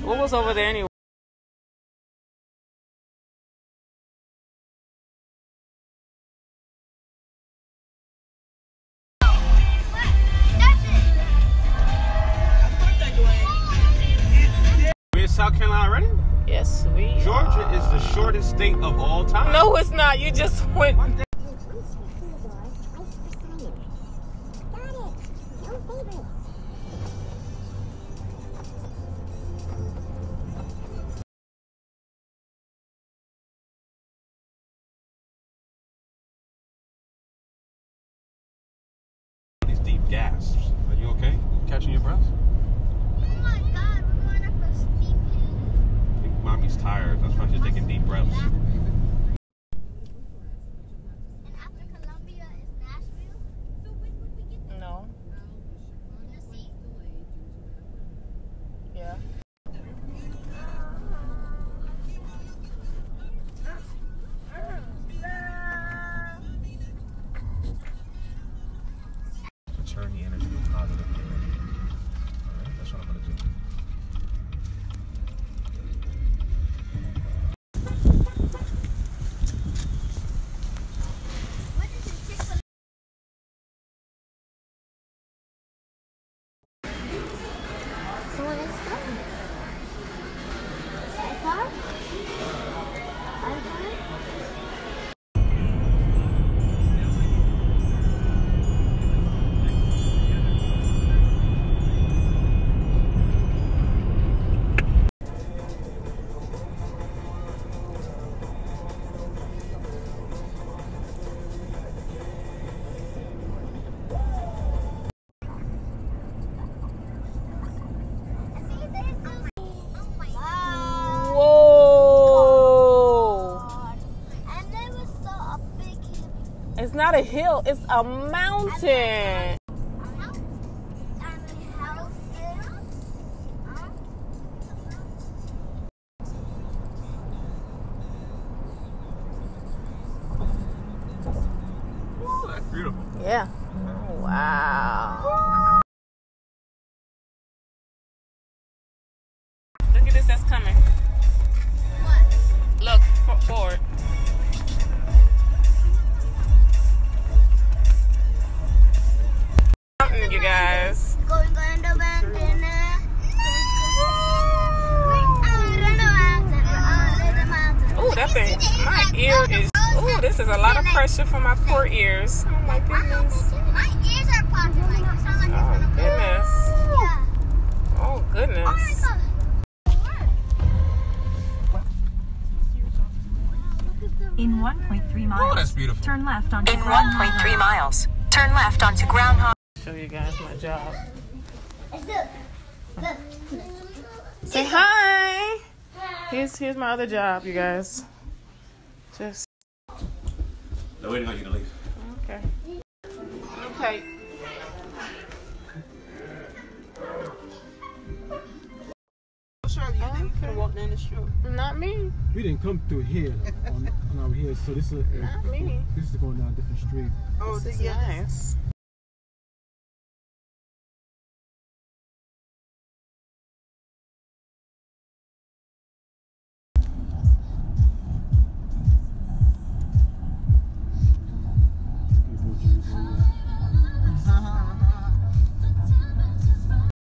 What was over there anyway? We're in South Carolina already? Yes, we Georgia is the shortest state of all time. No, it's not. You just went. These deep gasps. Are you okay? Catching your breath? Oh my God, we're going up a steep hill. I think mommy's tired. That's why she's taking deep breaths. And after Columbia is Nashville. So when would we get there? No. In the sea? Yeah. Turn the energy to positive. Alright, that's what I'm gonna do. What is it? Chick-fil-A? So let's go. iPod? Whoa! And there was so a big hill. It's not a hill. It's a mountain. Oh, that's beautiful. Yeah. Wow. Look at this. That's coming. Look forward. Mountain, you guys. Going on the mountain. Oh, that thing. My ear is. Oh, this is a lot of pressure for my poor ears. Oh my goodness. My ears are popping. Like, it sounds like Oh goodness. yeah. Oh goodness. In 1.3 miles, Oh, that's beautiful. turn left onto In 1.3 miles, turn left onto Groundhog. Show you guys my job. Say hi. Here's my other job, you guys. Just No, waiting on you to leave. okay. Okay. Shirley, you think we could walk down the street? Not me. We didn't come through here on our here, so this is Not me. this is going down a different street. Oh, This is yeah. nice.